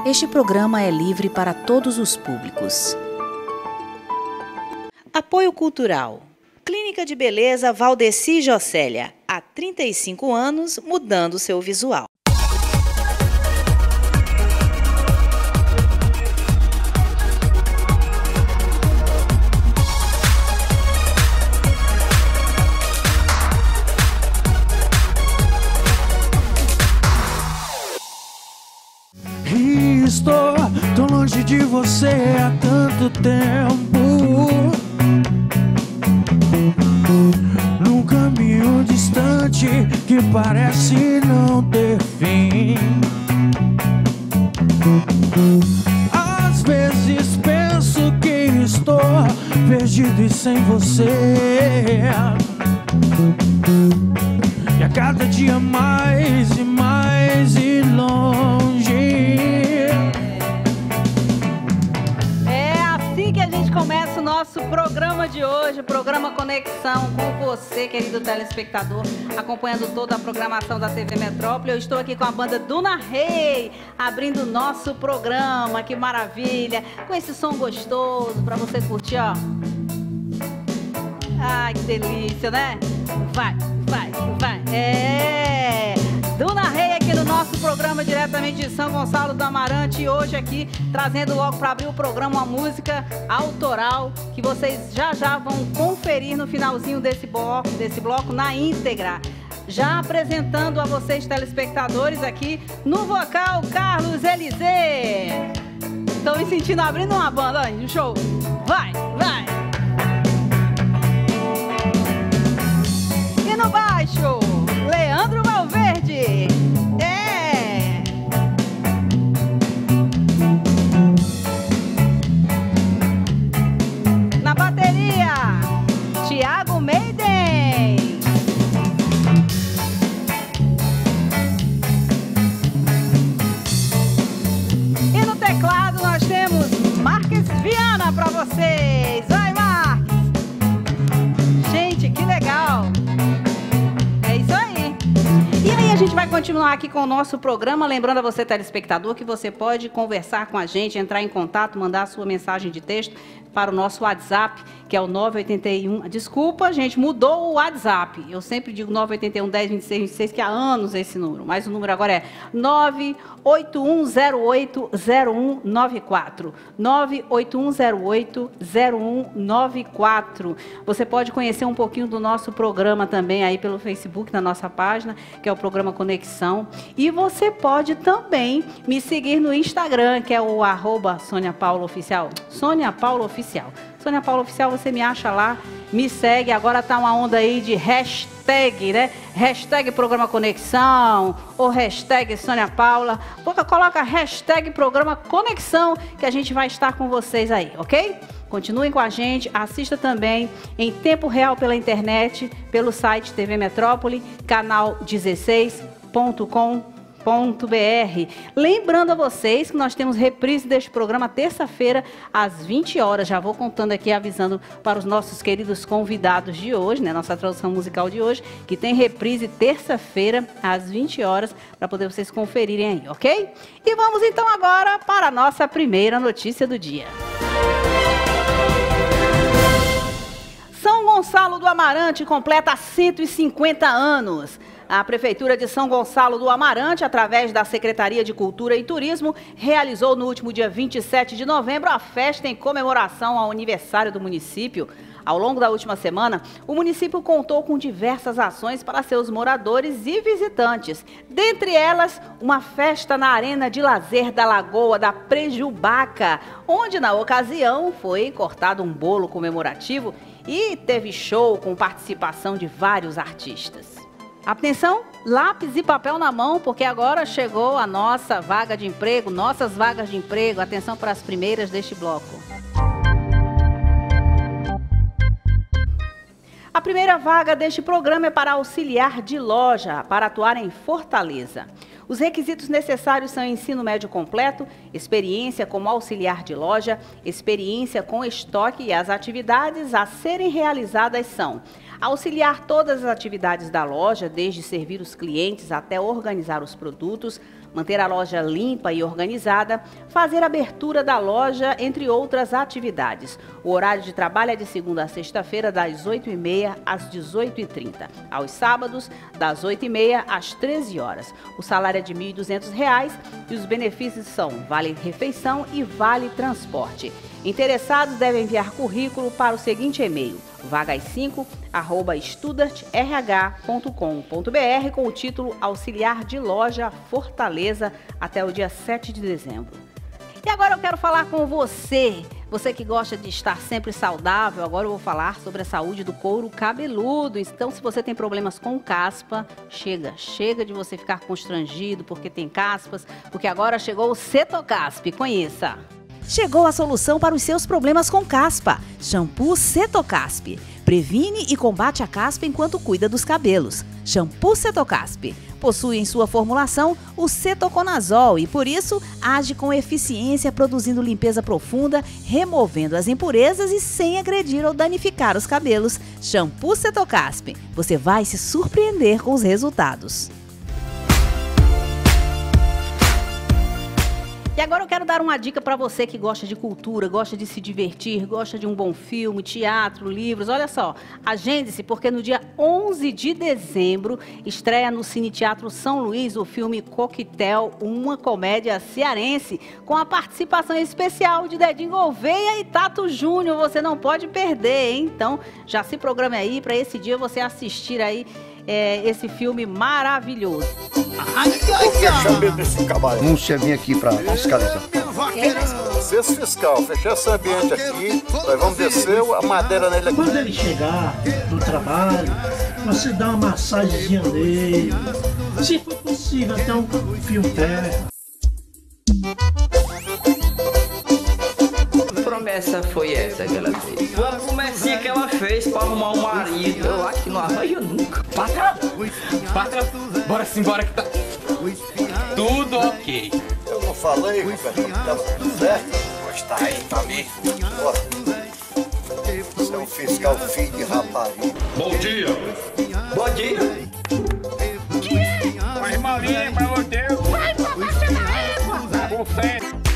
Este programa é livre para todos os públicos. Apoio Cultural. Clínica de Beleza Valdeci Jocélia. Há 35 anos, mudando seu visual. Estou tão longe de você há tanto tempo, num caminho distante que parece não ter fim. Às vezes penso que estou perdido e sem você, e a cada dia mais e mais e longe. Começa o nosso programa de hoje, o programa Conexão com você, querido telespectador, acompanhando toda a programação da TV Metrópole. Eu estou aqui com a banda Duna Rei, abrindo o nosso programa, que maravilha, com esse som gostoso para você curtir, ó. Ai, que delícia, né? Vai, vai, vai. Duna Rei aqui no nosso programa diretamente de São Gonçalo do Amarante, e hoje aqui trazendo logo para abrir o programa uma música autoral que vocês já vão conferir no finalzinho desse bloco na íntegra. Já apresentando a vocês telespectadores aqui no vocal Carlos Elisê. Estão me sentindo abrindo uma banda aí, um show. Vai, vai. E no baixo, Leandro Valverde. Na bateria, Thiago Meiden. E no teclado nós temos Marques Viana para vocês. Vai, Marques. Gente, que legal. É isso aí. E aí a gente vai continuar aqui com o nosso programa, lembrando a você, telespectador, que você pode conversar com a gente, entrar em contato, mandar a sua mensagem de texto para o nosso WhatsApp, que é o 981... Desculpa, gente, mudou o WhatsApp. Eu sempre digo 981 10 26 26, que há anos esse número, mas o número agora é 981080194. 981080194. Você pode conhecer um pouquinho do nosso programa também aí pelo Facebook, na nossa página, que é o programa Conexão. E você pode também me seguir no Instagram, que é o @SôniaPaulaOficial. Sônia Paula Oficial. Sônia Paula Oficial, você me acha lá, me segue. Agora tá uma onda aí de hashtag, né? Hashtag Programa Conexão ou hashtag Sônia Paula. Coloca hashtag Programa Conexão, que a gente vai estar com vocês aí, ok? Continuem com a gente, assista também em tempo real pela internet, pelo site TV Metrópole, canal 16.com.br. Lembrando a vocês que nós temos reprise deste programa terça-feira às 20 horas. Já vou contando aqui, avisando para os nossos queridos convidados de hoje, né? Nossa tradução musical de hoje, que tem reprise terça-feira às 20 horas, para poder vocês conferirem aí, ok? E vamos então agora para a nossa primeira notícia do dia. São Gonçalo do Amarante completa 150 anos. A Prefeitura de São Gonçalo do Amarante, através da Secretaria de Cultura e Turismo, realizou no último dia 27 de novembro a festa em comemoração ao aniversário do município. Ao longo da última semana, o município contou com diversas ações para seus moradores e visitantes. Dentre elas, uma festa na Arena de Lazer da Lagoa da Prejubaca, onde, na ocasião, foi cortado um bolo comemorativo e teve show com participação de vários artistas. Atenção, lápis e papel na mão, porque agora chegou a nossa vaga de emprego, nossas vagas de emprego. Atenção para as primeiras deste bloco. A primeira vaga deste programa é para auxiliar de loja, para atuar em Fortaleza. Os requisitos necessários são ensino médio completo, experiência como auxiliar de loja, experiência com estoque, e as atividades a serem realizadas são: auxiliar todas as atividades da loja, desde servir os clientes até organizar os produtos, manter a loja limpa e organizada, fazer a abertura da loja, entre outras atividades. O horário de trabalho é de segunda a sexta-feira, das 8h30 às 18h30. Aos sábados, das 8h30 às 13 horas. O salário é de R$ 1.200 e os benefícios são vale refeição e vale transporte. Interessados devem enviar currículo para o seguinte e-mail: vagas5@studartrh.com.br com o título Auxiliar de Loja Fortaleza até o dia 7 de dezembro. E agora eu quero falar com você que gosta de estar sempre saudável. Agora eu vou falar sobre a saúde do couro cabeludo. Então, se você tem problemas com caspa, chega de você ficar constrangido porque tem caspas, porque agora chegou o Cetocasp. Conheça! Chegou a solução para os seus problemas com caspa. Shampoo Cetocasp. Previne e combate a caspa enquanto cuida dos cabelos. Shampoo Cetocasp. Possui em sua formulação o cetoconazol e, por isso, age com eficiência, produzindo limpeza profunda, removendo as impurezas e sem agredir ou danificar os cabelos. Shampoo Cetocasp. Você vai se surpreender com os resultados. E agora eu quero dar uma dica para você que gosta de cultura, gosta de se divertir, gosta de um bom filme, teatro, livros. Olha só, agende-se porque no dia 11 de dezembro estreia no Cine Teatro São Luís o filme Coquetel, uma comédia cearense, com a participação especial de Dedinho Gouveia e Tato Júnior. Você não pode perder, hein? Então já se programe aí para esse dia você assistir aí esse filme maravilhoso. Múcia, vim aqui para fiscalizar. Licença fiscal, fechar esse ambiente aqui, nós vamos descer a madeira nele aqui. Quando ele chegar do trabalho, você dá uma massagenzinha nele. Se for possível, até um fio terra. Que promessa foi essa que ela fez? Foi a promessinha que ela fez para arrumar um marido. Eu acho que não arranja nunca. Pátria, bora simbora que tá tudo ok. Eu não falei, Roberto, que tava tudo certo? Pois tá aí, tá mesmo. Ó, você é um fiscal filho de rapariga. Bom dia. Bom dia. Mas Marinha, meu Deus. Vai pra baixo da égua. Você.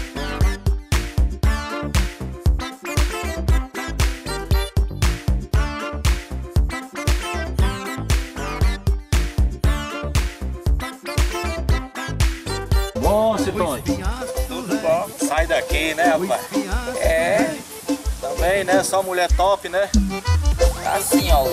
Bom, Cetone. Tudo bom? Sai daqui, né, rapaz? É, Também, né? Só mulher top, né? assim, ó.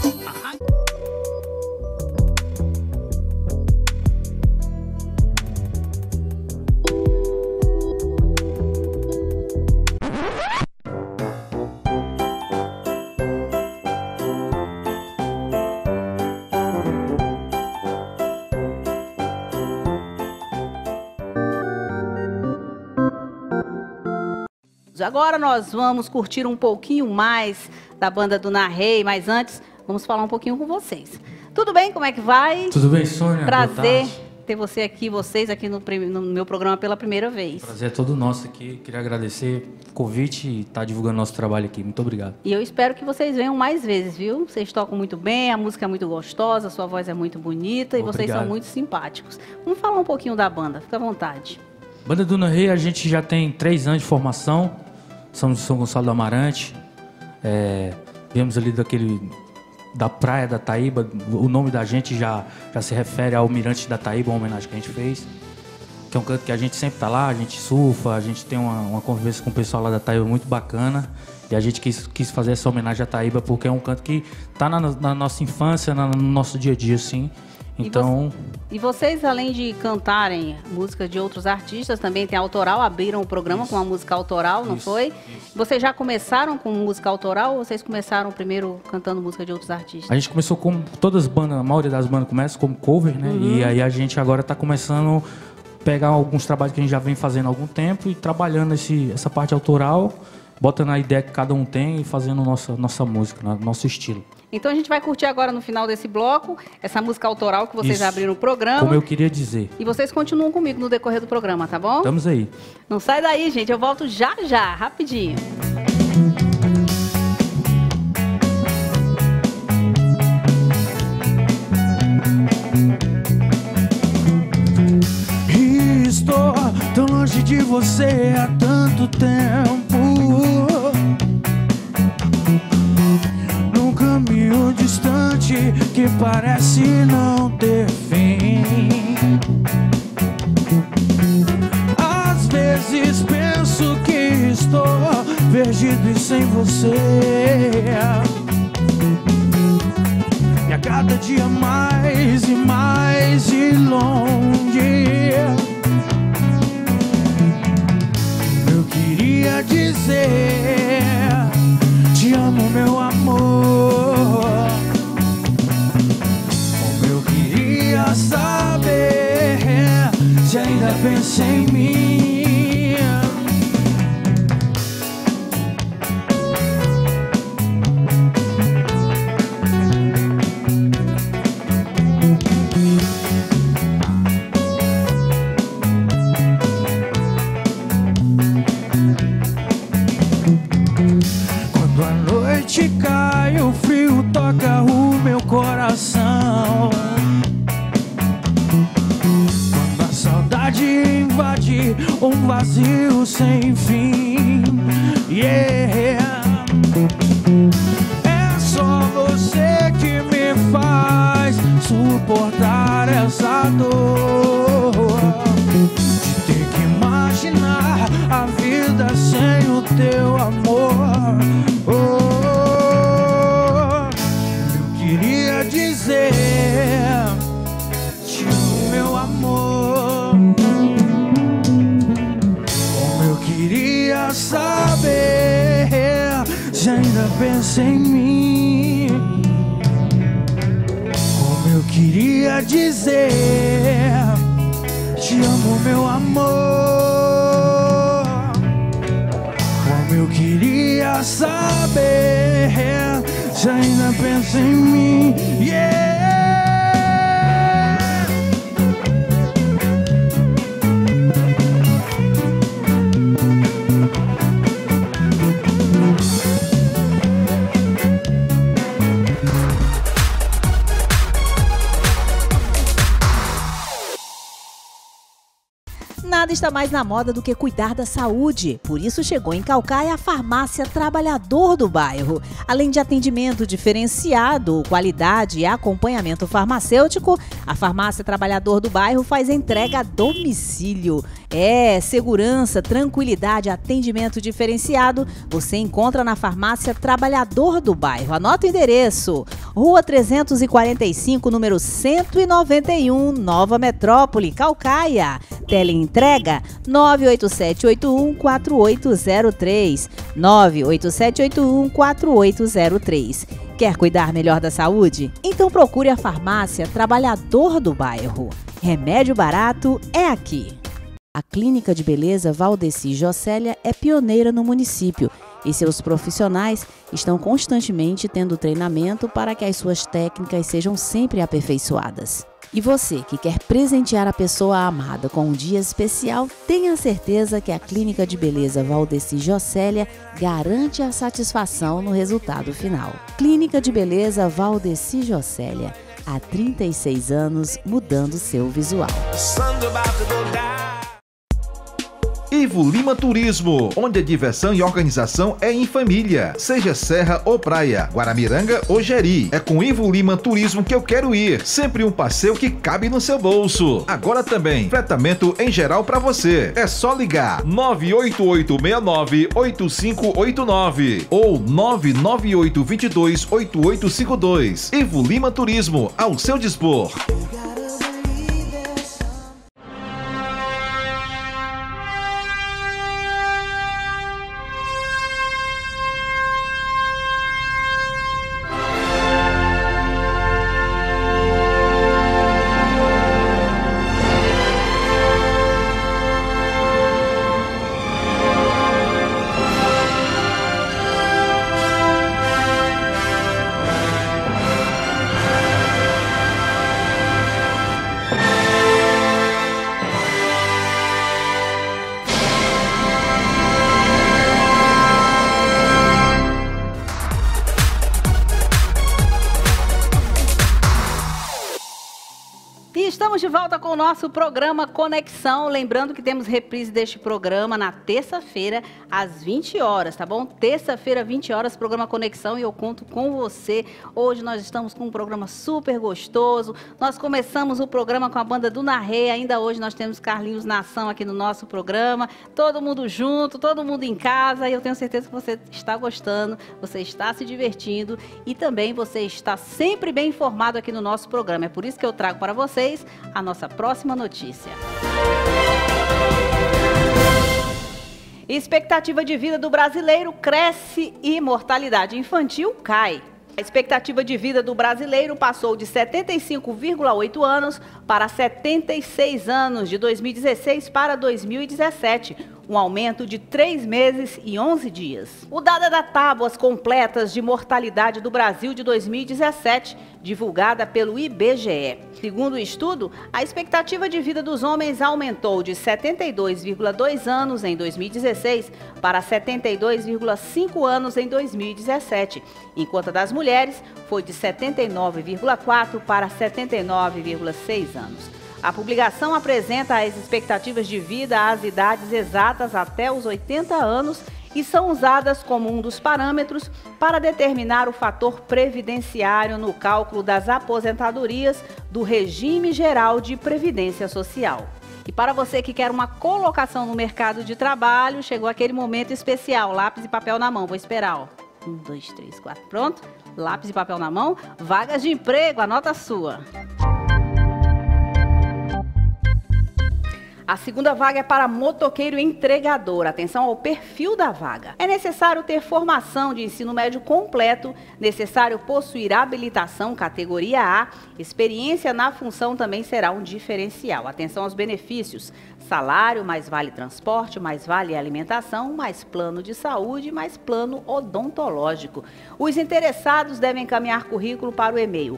Agora nós vamos curtir um pouquinho mais da banda do Narrei, mas antes vamos falar um pouquinho com vocês. Tudo bem? Como é que vai? Tudo bem, Sônia? Prazer ter vocês aqui no meu programa pela primeira vez. Prazer é todo nosso aqui. Queria agradecer o convite e estar divulgando nosso trabalho aqui. Muito obrigado. E eu espero que vocês venham mais vezes, viu? Vocês tocam muito bem, a música é muito gostosa, a sua voz é muito bonita e vocês são muito simpáticos. Vamos falar um pouquinho da banda, fica à vontade. Banda do Narrei, a gente já tem 3 anos de formação. Somos de São Gonçalo do Amarante. Viemos ali da praia da Taíba. O nome da gente já se refere ao Mirante da Taíba, uma homenagem que a gente fez. Que é um canto que a gente sempre tá lá, a gente surfa, a gente tem uma convivência com o pessoal lá da Taíba muito bacana. E a gente quis fazer essa homenagem à Taíba porque é um canto que tá na nossa infância, no nosso dia a dia, assim. Então... E vocês, além de cantarem música de outros artistas, também tem autoral, abriram o programa com uma música autoral, não foi? Vocês já começaram com música autoral ou vocês começaram primeiro cantando música de outros artistas? A gente começou como todas as bandas, a maioria das bandas começa como cover, né? E aí a gente agora está começando a pegar alguns trabalhos que a gente já vem fazendo há algum tempo e trabalhando essa parte autoral, botando a ideia que cada um tem e fazendo nossa música, nosso estilo. Então a gente vai curtir agora no final desse bloco essa música autoral que vocês abriram o programa. Como eu queria dizer. E vocês continuam comigo no decorrer do programa, tá bom? Estamos aí. Não sai daí, gente. Eu volto já, rapidinho. longe de você há tanto tempo, num caminho distante que parece não ter fim. Às vezes penso que estou perdido e sem você, e a cada dia mais e mais de longe. Eu queria dizer: te amo, meu amor. Como eu queria saber se ainda pensa em mim. Quando a noite cai, o frio toca o meu coração. Quando a saudade invade um vazio sem fim, yeah. É só você que me faz suportar essa dor, de ter que imaginar a vida sem o teu amor. Eu queria dizer: te amo, meu amor. Como eu queria saber se ainda pensa em mim. Como eu queria dizer: te amo, meu amor. Como eu queria saber se ainda pensa em mim, yeah. Nada está mais na moda do que cuidar da saúde. Por isso chegou em Caucaia a Farmácia Trabalhador do Bairro. Além de atendimento diferenciado, qualidade e acompanhamento farmacêutico, a Farmácia Trabalhador do Bairro faz entrega a domicílio. Segurança, tranquilidade, atendimento diferenciado você encontra na Farmácia Trabalhador do Bairro. Anota o endereço: Rua 345, número 191, Nova Metrópole, Caucaia. Teleentrega 987814803, 987814803. Quer cuidar melhor da saúde? Então procure a Farmácia Trabalhador do Bairro. Remédio barato é aqui. A Clínica de Beleza Valdeci Jocélia é pioneira no município e seus profissionais estão constantemente tendo treinamento para que as suas técnicas sejam sempre aperfeiçoadas. E você que quer presentear a pessoa amada com um dia especial, tenha certeza que a Clínica de Beleza Valdeci Jocélia garante a satisfação no resultado final. Clínica de Beleza Valdeci Jocélia, há 36 anos mudando seu visual. Ivo Lima Turismo, onde a diversão e organização é em família. Seja serra ou praia, Guaramiranga ou Jeri. É com Ivo Lima Turismo que eu quero ir. Sempre um passeio que cabe no seu bolso. Agora também, fretamento em geral para você. É só ligar 98869-8589 ou 99822-8852. Ivo Lima Turismo, ao seu dispor. volta com o nosso programa Conexão. Lembrando que temos reprise deste programa na terça-feira, às 20 horas, tá bom? Terça-feira, 20 horas, programa Conexão, e eu conto com você. Hoje nós estamos com um programa super gostoso. Nós começamos o programa com a banda do Narré. Ainda hoje nós temos Carlinhos Nação aqui no nosso programa. Todo mundo junto, todo mundo em casa. E eu tenho certeza que você está gostando, você está se divertindo e também você está sempre bem informado aqui no nosso programa. É por isso que eu trago para vocês a nossa próxima notícia. Expectativa de vida do brasileiro cresce e mortalidade infantil cai. A expectativa de vida do brasileiro passou de 75,8 anos para 76 anos de 2016 para 2017, um aumento de 3 meses e 11 dias. O dado é da Tábuas Completas de Mortalidade do Brasil de 2017, divulgada pelo IBGE. Segundo o estudo, a expectativa de vida dos homens aumentou de 72,2 anos em 2016 para 72,5 anos em 2017, enquanto a das mulheres foi de 79,4 para 79,6 anos. A publicação apresenta as expectativas de vida às idades exatas até os 80 anos e são usadas como um dos parâmetros para determinar o fator previdenciário no cálculo das aposentadorias do Regime Geral de Previdência Social. E para você que quer uma colocação no mercado de trabalho, chegou aquele momento especial, lápis e papel na mão. Vou esperar, ó. 1, 2, 3, 4, pronto? Lápis e papel na mão, vagas de emprego, anota a sua. A segunda vaga é para motoqueiro entregador. Atenção ao perfil da vaga. É necessário ter formação de ensino médio completo, necessário possuir habilitação categoria A, experiência na função também será um diferencial. Atenção aos benefícios. Salário, mais vale transporte, mais vale alimentação, mais plano de saúde, mais plano odontológico. Os interessados devem encaminhar currículo para o e-mail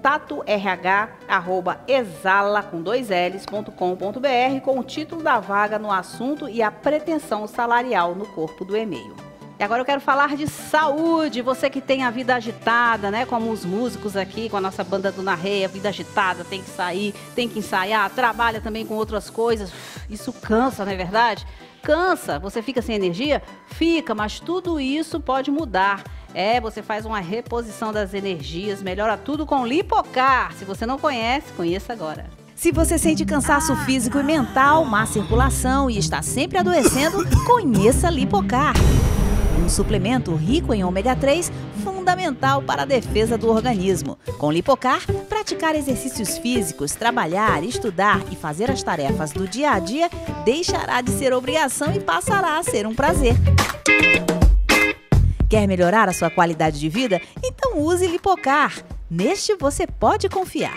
contato@exala.com.br com o título da vaga no assunto e a pretensão salarial no corpo do e-mail. E agora eu quero falar de saúde. Você que tem a vida agitada, né? Como os músicos aqui com a nossa banda do Narré, a vida agitada, tem que sair, tem que ensaiar, trabalha também com outras coisas. Isso cansa, não é verdade? Cansa. Você fica sem energia? Fica, mas tudo isso pode mudar. Você faz uma reposição das energias, melhora tudo com Lipocar. Se você não conhece, conheça agora. Se você sente cansaço físico e mental, má circulação e está sempre adoecendo, conheça Lipocar. Um suplemento rico em ômega 3, fundamental para a defesa do organismo. Com Lipocar, praticar exercícios físicos, trabalhar, estudar e fazer as tarefas do dia a dia deixará de ser obrigação e passará a ser um prazer. Quer melhorar a sua qualidade de vida? Então use Lipocar. Neste você pode confiar.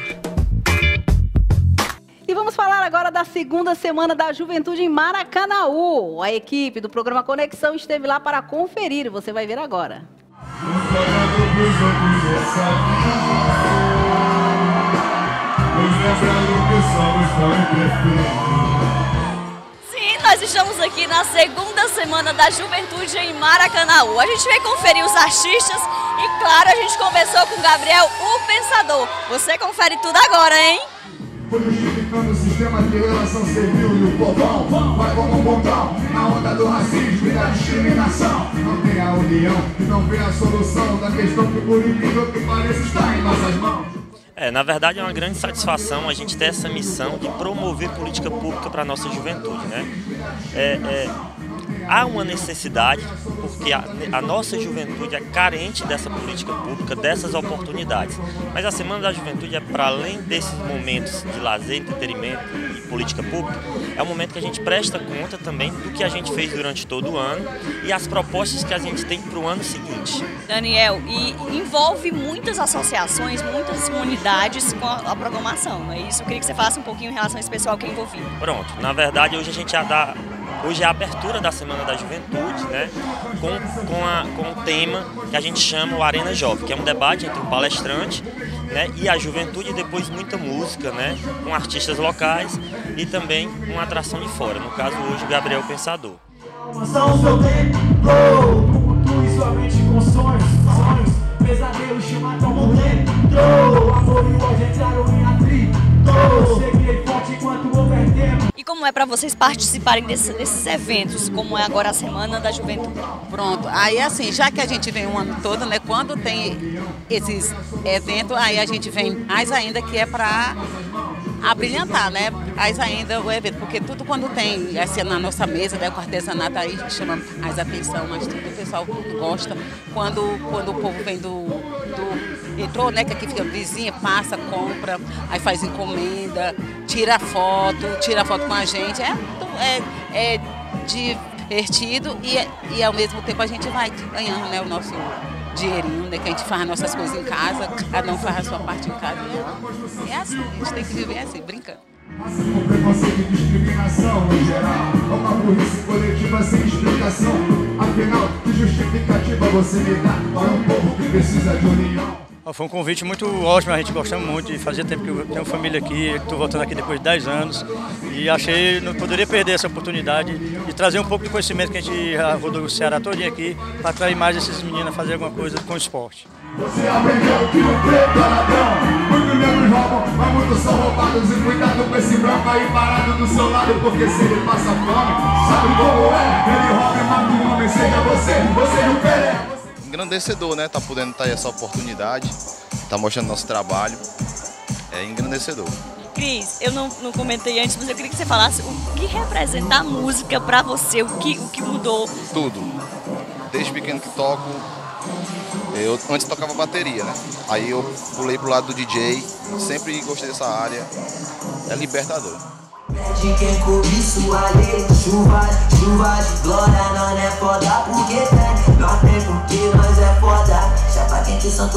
E vamos falar agora da segunda semana da Juventude em Maracanaú. A equipe do programa Conexão esteve lá para conferir. Você vai ver agora. Nós estamos aqui na segunda semana da Juventude em Maracanaú. A gente veio conferir os artistas e, claro, a gente conversou com o Gabriel, o Pensador. Você confere tudo agora, hein? Foi justificando o sistema de relação civil e o povão vai como um botão na onda do racismo e da discriminação. Não tem a união e não vem a solução da questão que, por incrível que pareça, está em nossas mãos. Na verdade é uma grande satisfação a gente ter essa missão de promover política pública para a nossa juventude, né? Há uma necessidade, porque a nossa juventude é carente dessa política pública, dessas oportunidades. Mas a Semana da Juventude é para além desses momentos de lazer, entretenimento e política pública, é um momento que a gente presta conta também do que a gente fez durante todo o ano e as propostas que a gente tem para o ano seguinte. Daniel, e envolve muitas associações, muitas comunidades com a programação, não é isso? Eu queria que você falasse um pouquinho em relação a esse pessoal que é envolvido. Pronto, na verdade hoje a gente já dá... Hoje é a abertura da Semana da Juventude, né, com o tema que a gente chama o Arena Jovem, que é um debate entre o palestrante, né, e a juventude, e depois muita música, né, com artistas locais e também uma atração de fora, no caso hoje o Gabriel Pensador. Pesadelos te matam por dentro. Amor e ódio entraram em atrito. Cheguei E como é para vocês participarem desses eventos, como é agora a Semana da Juventude? Pronto, aí assim, já que a gente vem o ano todo, né, quando tem esses eventos, aí a gente vem mais ainda, que é para abrilhantar, né, mais ainda o evento, porque tudo quando tem, assim, na nossa mesa, né, com artesanato, aí chama mais atenção, mas tudo o pessoal gosta, quando o povo vem entrou, né, que aqui fica vizinha, passa, compra, aí faz encomenda, tira foto com a gente, é divertido e ao mesmo tempo a gente vai ganhando, né, o nosso dinheirinho, né, que a gente faz as nossas coisas em casa, cada um faz a sua parte em casa, é assim, a gente tem que viver assim, brincando. Com preconceito e discriminação em geral, uma burrice coletiva sem explicação. Afinal, que justificativa você me dá para um povo que precisa de união? Foi um convite muito ótimo, a gente gostamos muito, e fazia tempo que eu tenho família aqui, estou voltando aqui depois de 10 anos e achei que não poderia perder essa oportunidade de trazer um pouco de conhecimento que a gente rodou o Ceará todinho aqui para atrair mais esses meninos a fazer alguma coisa com o esporte. Você aprendeu que o preto é ladrão, muitos negros roubam, mas muitos são roubados, e cuidado com esse branco aí parado do seu lado, porque se ele passa fome, sabe como é? Ele rouba e mata um homem, seja você não quer. Engrandecedor, né? Tá podendo ter essa oportunidade, tá mostrando nosso trabalho, é engrandecedor. Cris, eu não comentei antes, mas eu queria que você falasse o que representa a música pra você, o que mudou. Tudo. Desde pequeno que toco, eu antes tocava bateria, né? Aí eu pulei pro lado do DJ, sempre gostei dessa área, é libertador. De quem cobiça a lei, chuva de glória, nós é foda porque tem, nós tem porque nós é foda, chapa quente santo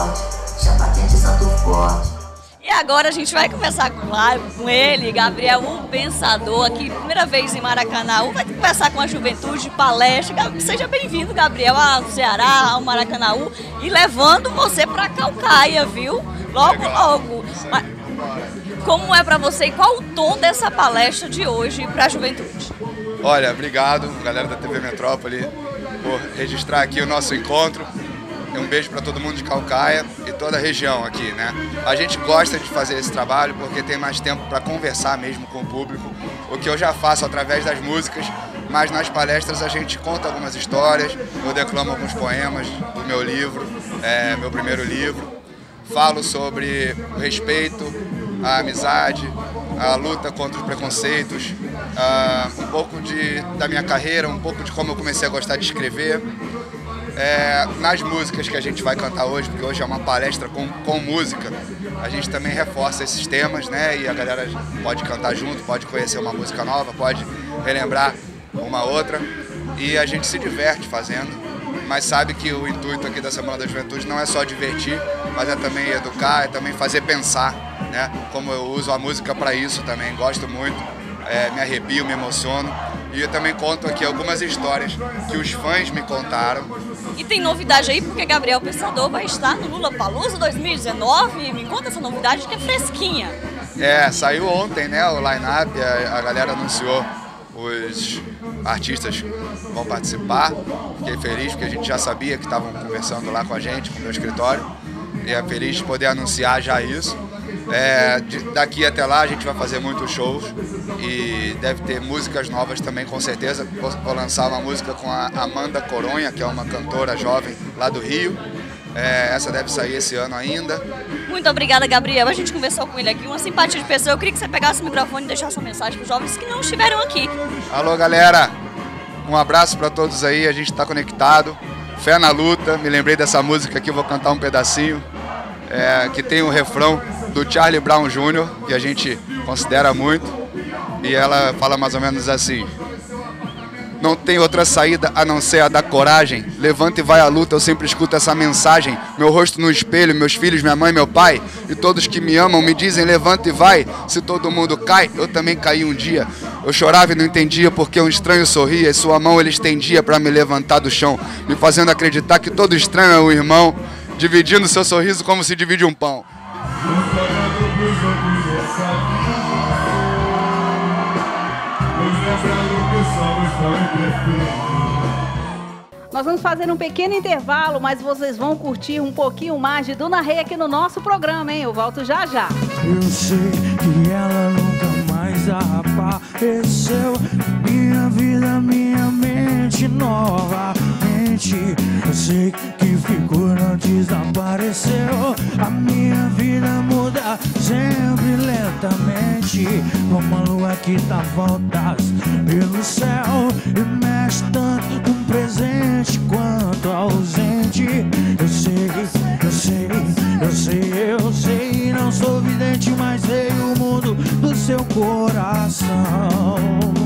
forte. E agora a gente vai conversar com ele, Gabriel, o Pensador, aqui, primeira vez em Maracanaú, vai conversar com a juventude, palestra. Seja bem-vindo, Gabriel, ao Ceará, ao Maracanaú, e levando você pra Caucaia, viu? Logo. Como é para você e qual o tom dessa palestra de hoje para a juventude? Olha, obrigado, galera da TV Metrópole, por registrar aqui o nosso encontro. Um beijo para todo mundo de Caucaia e toda a região aqui, né? A gente gosta de fazer esse trabalho porque tem mais tempo para conversar mesmo com o público, o que eu já faço através das músicas, mas nas palestras a gente conta algumas histórias, eu declamo alguns poemas do meu livro, meu primeiro livro, falo sobre o respeito, a amizade, a luta contra os preconceitos, um pouco da minha carreira, um pouco de como eu comecei a gostar de escrever. Nas músicas que a gente vai cantar hoje, porque hoje é uma palestra com música, a gente também reforça esses temas, né? E a galera pode cantar junto, pode conhecer uma música nova, pode relembrar uma outra, e a gente se diverte fazendo, mas sabe que o intuito aqui da Semana da Juventude não é só divertir, mas é também educar, é também fazer pensar, né? Como eu uso a música para isso também, gosto muito, me arrepio, me emociono. E eu também conto aqui algumas histórias que os fãs me contaram. E tem novidade aí, porque Gabriel Pensador vai estar no Lollapalooza 2019. Me conta essa novidade que é fresquinha. Saiu ontem, né, o line-up, a galera anunciou os artistas que vão participar. Fiquei feliz porque a gente já sabia que estavam conversando lá com a gente, com o meu escritório. E é feliz de poder anunciar já isso. Daqui até lá a gente vai fazer muitos shows e deve ter músicas novas também, com certeza. Vou lançar uma música com a Amanda Coronha, que é uma cantora jovem lá do Rio. Essa deve sair esse ano ainda. Muito obrigada, Gabriel. A gente conversou com ele aqui, uma simpatia de pessoa. Eu queria que você pegasse o microfone e deixasse uma mensagem para os jovens que não estiveram aqui. Alô, galera. Um abraço para todos aí, a gente está conectado. Fé na luta. Me lembrei dessa música aqui, vou cantar um pedacinho. Que tem um refrão do Charlie Brown Jr., que a gente considera muito, e ela fala mais ou menos assim: não tem outra saída a não ser a da coragem, levanta e vai à luta, eu sempre escuto essa mensagem, meu rosto no espelho, meus filhos, minha mãe, meu pai, e todos que me amam me dizem levanta e vai, se todo mundo cai, eu também caí um dia, eu chorava e não entendia porque um estranho sorria, e sua mão ele estendia para me levantar do chão, me fazendo acreditar que todo estranho é um irmão, dividindo seu sorriso como se divide um pão. Nós vamos fazer um pequeno intervalo, mas vocês vão curtir um pouquinho mais de Dona Rei aqui no nosso programa, hein? Eu volto já já. Eu sei que ela nunca desapareceu. Minha vida, minha mente novamente. Eu sei que ficou, não desapareceu. A minha vida muda sempre lentamente, como a lua que dá voltas pelo céu e mexe tanto um presente quanto ausente. Eu sei, eu sei, eu sei, eu sei. Não sou vidente, mas sei o mundo do seu coração.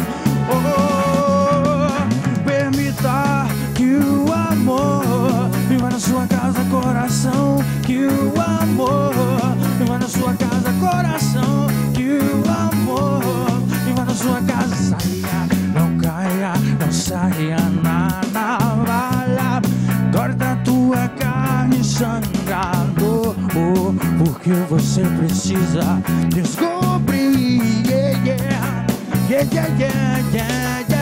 Permita que o amor viva na sua casa, coração. Que o amor viva na sua casa, coração. Que o amor viva na sua casa. Saia, não caia, não saia na navalha. Corta tua carne sangrando, porque você precisa descobrir. Yeah, yeah, yeah, yeah, yeah, yeah, yeah.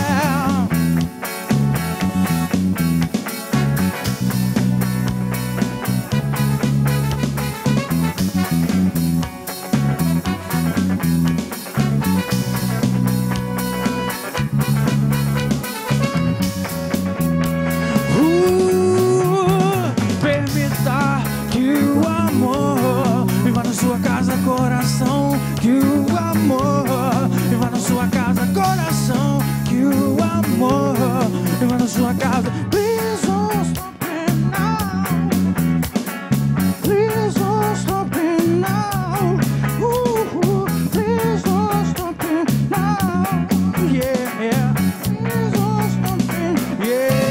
Permita que o amor viva na sua casa, coração. Que o amor viva na sua casa, coração. Que o amor viva na sua casa. Please don't stop it now. Please don't stop it now. Please don't stop it now. Yeah, please don't stop it. Yeah.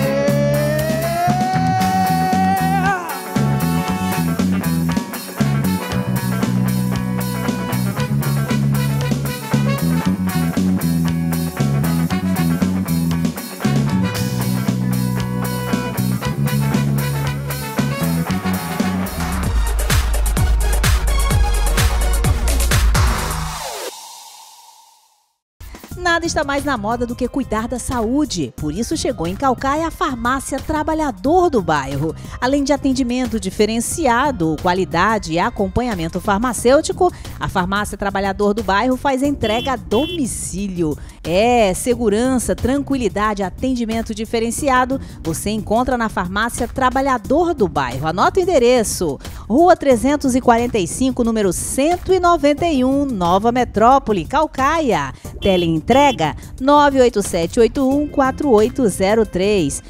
Nada está mais na moda do que cuidar da saúde. Por isso chegou em Caucaia a Farmácia Trabalhador do Bairro. Além de atendimento diferenciado, qualidade e acompanhamento farmacêutico, a Farmácia Trabalhador do Bairro faz entrega a domicílio. Segurança, tranquilidade, atendimento diferenciado você encontra na Farmácia Trabalhador do Bairro. Anota o endereço: Rua 345, número 191, Nova Metrópole, Caucaia. Teleentrega 987814803,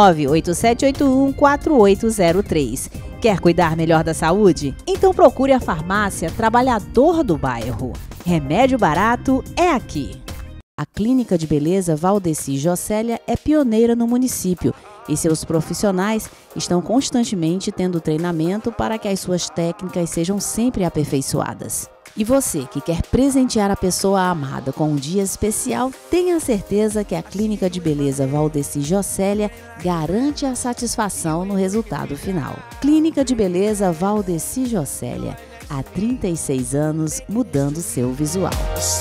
987814803. Quer cuidar melhor da saúde? Então procure a Farmácia Trabalhador do Bairro. Remédio barato é aqui. A Clínica de Beleza Valdeci Jocélia é pioneira no município e seus profissionais estão constantemente tendo treinamento para que as suas técnicas sejam sempre aperfeiçoadas. E você que quer presentear a pessoa amada com um dia especial, tenha certeza que a Clínica de Beleza Valdeci Jocélia garante a satisfação no resultado final. Clínica de Beleza Valdeci Jocélia, há 36 anos mudando seu visual.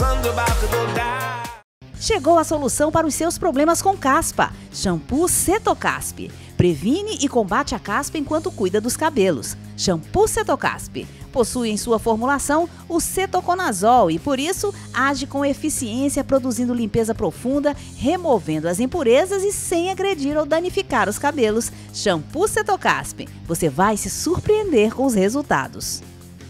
Chegou a solução para os seus problemas com caspa. Shampoo Cetocasp. Previne e combate a caspa enquanto cuida dos cabelos. Shampoo Cetocasp. Possui em sua formulação o cetoconazol e, por isso, age com eficiência, produzindo limpeza profunda, removendo as impurezas e sem agredir ou danificar os cabelos. Shampoo Cetocasp. Você vai se surpreender com os resultados.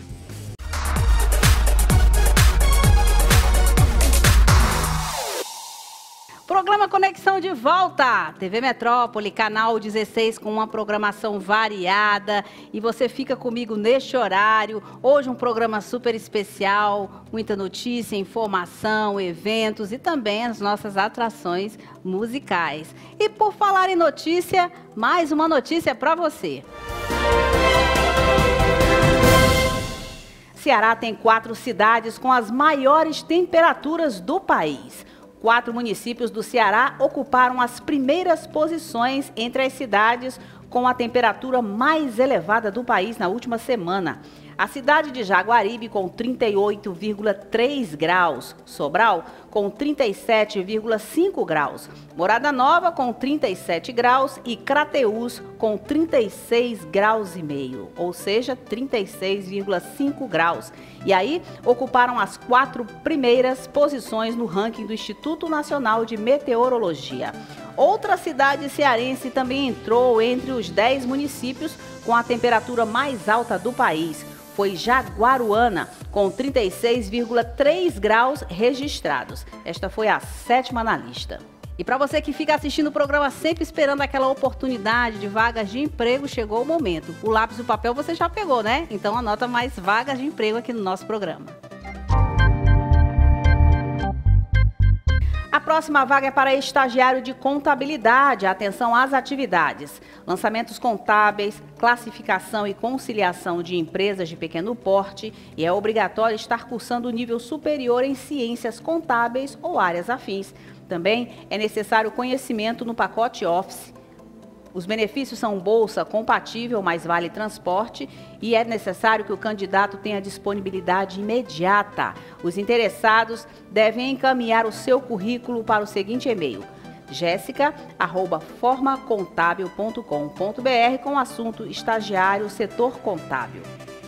Programa Conexão de volta, TV Metrópole, canal 16, com uma programação variada. E você fica comigo neste horário. Hoje um programa super especial, muita notícia, informação, eventos e também as nossas atrações musicais. E por falar em notícia, mais uma notícia para você. Ceará tem 4 cidades com as maiores temperaturas do país. 4 municípios do Ceará ocuparam as primeiras posições entre as cidades com a temperatura mais elevada do país na última semana. A cidade de Jaguaribe com 38,3 graus. Sobral com 37,5 graus. Morada Nova com 37 graus e Crateús com 36 graus e meio, ou seja, 36,5 graus. E aí ocuparam as 4 primeiras posições no ranking do Instituto Nacional de Meteorologia. Outra cidade cearense também entrou entre os 10 municípios com a temperatura mais alta do país. Foi Jaguaruana, com 36,3 graus registrados. Esta foi a 7ª na lista. E para você que fica assistindo o programa sempre esperando aquela oportunidade de vagas de emprego, chegou o momento. O lápis e o papel você já pegou, né? Então anota mais vagas de emprego aqui no nosso programa. A próxima vaga é para estagiário de contabilidade. Atenção às atividades: lançamentos contábeis, classificação e conciliação de empresas de pequeno porte, e é obrigatório estar cursando o nível superior em ciências contábeis ou áreas afins. Também é necessário conhecimento no pacote Office. Os benefícios são bolsa compatível, mais vale transporte, e é necessário que o candidato tenha disponibilidade imediata. Os interessados devem encaminhar o seu currículo para o seguinte e-mail: jessica@formacontábil.com.br com o assunto estagiário setor contábil.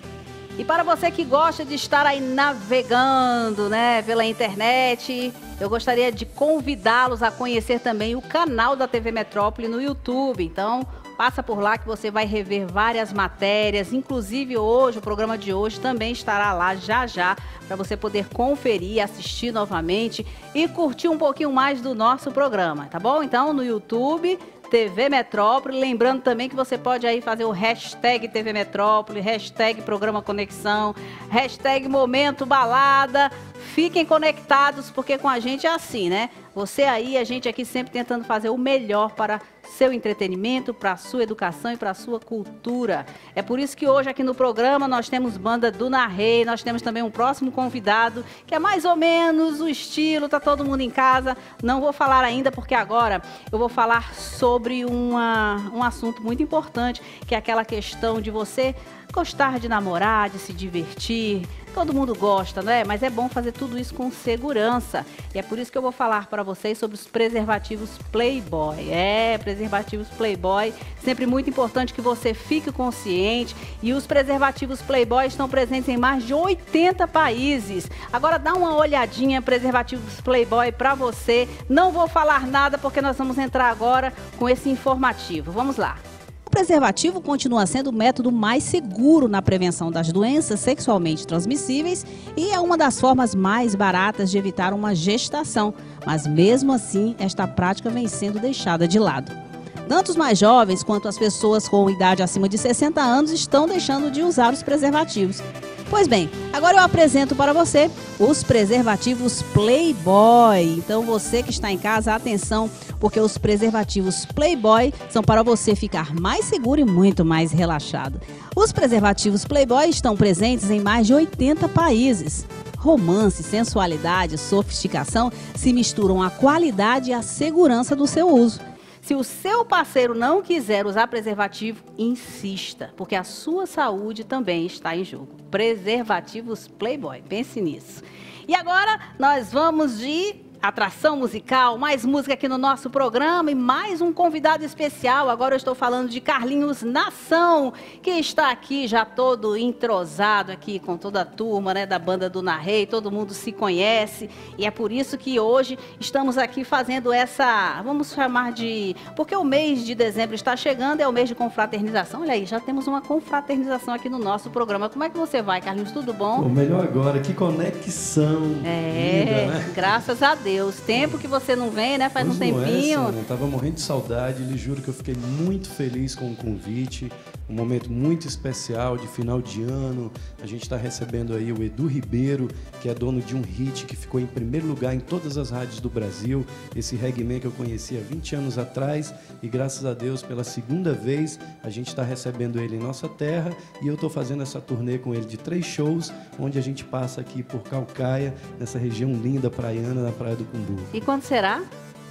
E para você que gosta de estar aí navegando, né, pela internet, eu gostaria de convidá-los a conhecer também o canal da TV Metrópole no YouTube. Então, passa por lá que você vai rever várias matérias, inclusive hoje, o programa de hoje também estará lá já, para você poder conferir, assistir novamente e curtir um pouquinho mais do nosso programa, tá bom? Então, no YouTube, TV Metrópole, lembrando também que você pode aí fazer o hashtag TV Metrópole, hashtag Programa Conexão, hashtag Momento Balada. Fiquem conectados, porque com a gente é assim, né? Você aí, a gente aqui sempre tentando fazer o melhor para seu entretenimento, para a sua educação e para a sua cultura. É por isso que hoje aqui no programa nós temos banda do Narrei, nós temos também um próximo convidado, que é mais ou menos o estilo, tá todo mundo em casa. Não vou falar ainda, porque agora eu vou falar sobre um assunto muito importante, que é aquela questão de você gostar de namorar, de se divertir. Todo mundo gosta, né? Mas é bom fazer tudo isso com segurança. E é por isso que eu vou falar para vocês sobre os preservativos Playboy. Preservativos Playboy. Sempre muito importante que você fique consciente. E os preservativos Playboy estão presentes em mais de 80 países. Agora dá uma olhadinha, preservativos Playboy, para você. Não vou falar nada porque nós vamos entrar agora com esse informativo. Vamos lá. O preservativo continua sendo o método mais seguro na prevenção das doenças sexualmente transmissíveis e é uma das formas mais baratas de evitar uma gestação, mas mesmo assim esta prática vem sendo deixada de lado. Tanto os mais jovens quanto as pessoas com idade acima de 60 anos estão deixando de usar os preservativos. Pois bem, agora eu apresento para você os preservativos Playboy. Então você que está em casa, atenção, porque os preservativos Playboy são para você ficar mais seguro e muito mais relaxado. Os preservativos Playboy estão presentes em mais de 80 países. Romance, sensualidade, sofisticação se misturam à qualidade e à segurança do seu uso. Se o seu parceiro não quiser usar preservativo, insista, porque a sua saúde também está em jogo. Preservativos Playboy, pense nisso. E agora nós vamos de atração musical, mais música aqui no nosso programa e mais um convidado especial. Agora eu estou falando de Carlinhos Nação, que está aqui já todo entrosado aqui com toda a turma, né, da banda do Narrei. Todo mundo se conhece e é por isso que hoje estamos aqui fazendo essa, vamos chamar de, porque o mês de dezembro está chegando, é o mês de confraternização. Olha aí, já temos uma confraternização aqui no nosso programa. Como é que você vai, Carlinhos? Tudo bom? O melhor agora, que conexão. Linda, né? Graças a Deus. Tempo que você não vem, né? Faz um tempinho. Eu tava morrendo de saudade, lhe juro que eu fiquei muito feliz com o convite. Um momento muito especial de final de ano. A gente está recebendo aí o Edu Ribeiro, que é dono de um hit que ficou em primeiro lugar em todas as rádios do Brasil. Esse reggaeman que eu conheci há 20 anos atrás. E graças a Deus, pela segunda vez, a gente está recebendo ele em nossa terra. E eu estou fazendo essa turnê com ele de 3 shows, onde a gente passa aqui por Caucaia, nessa região linda, praiana, na Praia do Cumbu. E quando será?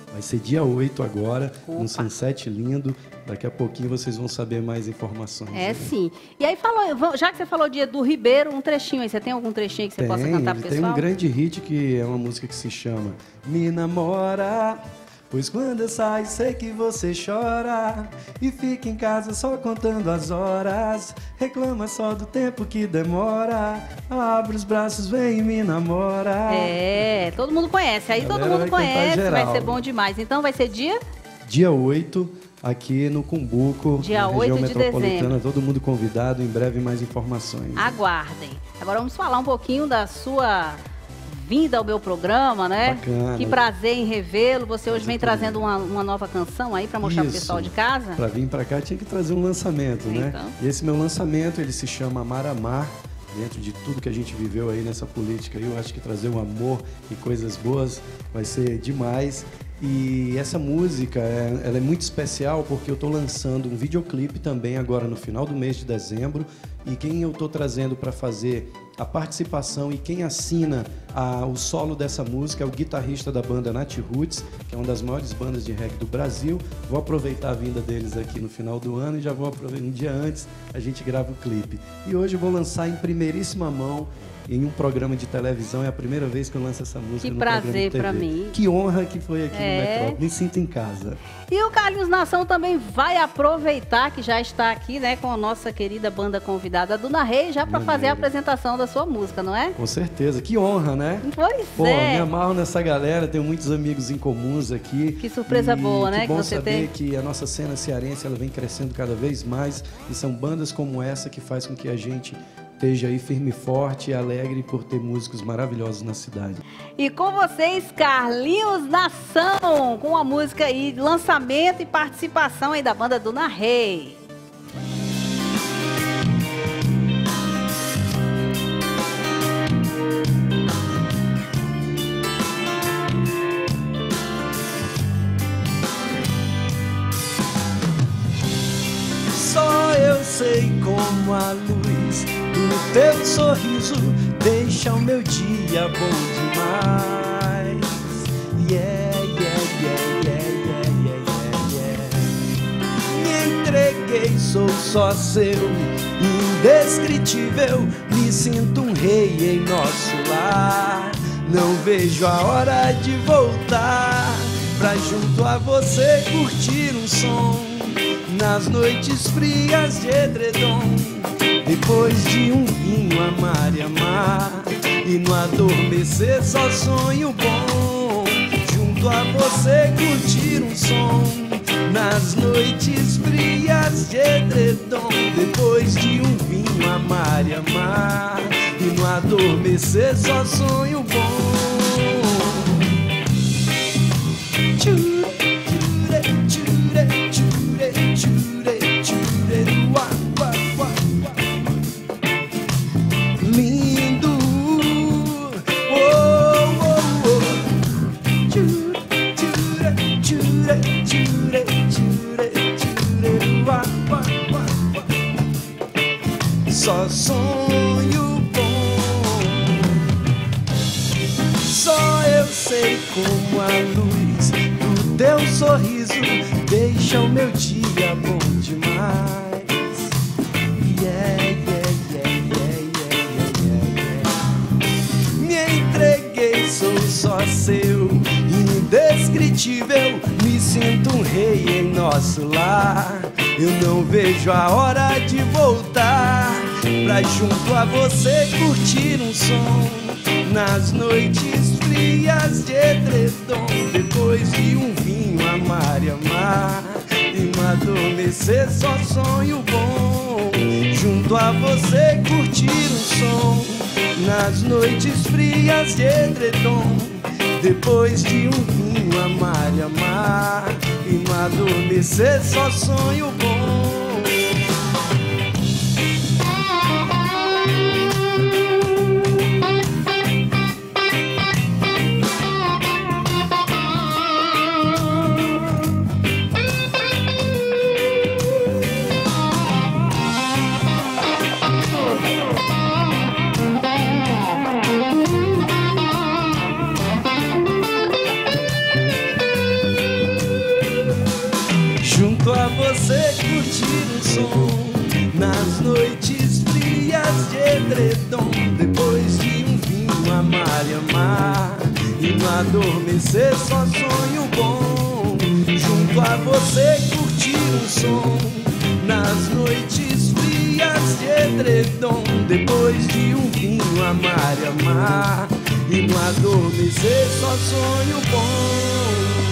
Vai ser dia 8 agora, um sunset lindo. Daqui a pouquinho vocês vão saber mais informações. É, sim. E aí, já que você falou de Edu Ribeiro, um trechinho aí. Você tem algum trechinho que você possa cantar pro pessoal? Tem um grande hit que é uma música que se chama Me Namora. Pois quando eu saio, sei que você chora e fica em casa só contando as horas. Reclama só do tempo que demora. Abre os braços, vem e me namora. É, todo mundo conhece. Aí todo mundo conhece, vai ser bom demais. Então vai ser dia 8, aqui no Cumbuco, dia na região 8 de metropolitana. dezembro. Todo mundo convidado, em breve mais informações. Aguardem. Agora vamos falar um pouquinho da sua vinda ao meu programa, né? Bacana. Que prazer em revê-lo. Você hoje vem trazendo uma nova canção aí para mostrar pro pessoal de casa? Para vir para cá tinha que trazer um lançamento, né? Então. E esse meu lançamento, ele se chama Amar Amar. Dentro de tudo que a gente viveu aí nessa política, eu acho que trazer um amor e coisas boas vai ser demais. E essa música, ela é muito especial porque eu estou lançando um videoclipe também agora no final do mês de dezembro. E quem eu estou trazendo para fazer a participação e quem assina o solo dessa música é o guitarrista da banda Nat Roots, que é uma das maiores bandas de reggae do Brasil. Vou aproveitar a vinda deles aqui no final do ano e já vou aproveitar um dia antes, a gente grava o clipe. E hoje eu vou lançar em primeiríssima mão em um programa de televisão. É a primeira vez que eu lanço essa música no programa de TV. Que prazer para mim. Que honra que foi aqui no Metrópole. Me sinto em casa. E o Carlinhos Nação também vai aproveitar que já está aqui, né, com a nossa querida banda convidada Duna Reis, já para fazer a apresentação da sua música, não é? Com certeza. Que honra, né? Pois Me amarro nessa galera, tenho muitos amigos em comuns aqui. Que surpresa boa, né? Que bom você saber tem. que a nossa cena cearense ela vem crescendo cada vez mais e são bandas como essa que faz com que a gente esteja aí firme e forte e alegre por ter músicos maravilhosos na cidade. E com vocês, Carlinhos Nação, com a música aí, lançamento e participação aí da banda Duna Reis. Só eu sei como a luz do teu sorriso deixa o meu dia bom demais. Yeah, yeah, yeah, yeah, yeah, yeah, yeah. Me entreguei, sou só seu, indescritível. Me sinto um rei em nosso lar. Não vejo a hora de voltar pra junto a você curtir um som nas noites frias de edredom. Depois de um vinho amar e amar, e no adormecer só sonho bom. Junto a você curtir um som nas noites frias de edredom. Depois de um vinho amar e amar, e no adormecer só sonho bom. Lindo, oh, oh, oh. Só sonho bom. Só eu sei como a luz do teu sorriso deixa o meu dia bom demais. Yeah, yeah, yeah, yeah, yeah, yeah, yeah. Me entreguei, sou só seu, indescritível. Me sinto um rei em nosso lar. Eu não vejo a hora de voltar pra junto a você curtir um som nas noites frias de edredom. Depois de um vinho amar e amar, e no adormecer só sonho bom. Junto a você curtir um som nas noites frias de edredom. Depois de um vinho amar e amar, e no adormecer só sonho bom. junto a você curtir um som nas noites frias de edredom, depois de um vinho amar e amar, e no adormecer só sonho bom, junto a você curtir um som nas noites frias de edredom, depois de um vinho amar e amar, e no adormecer só sonho bom.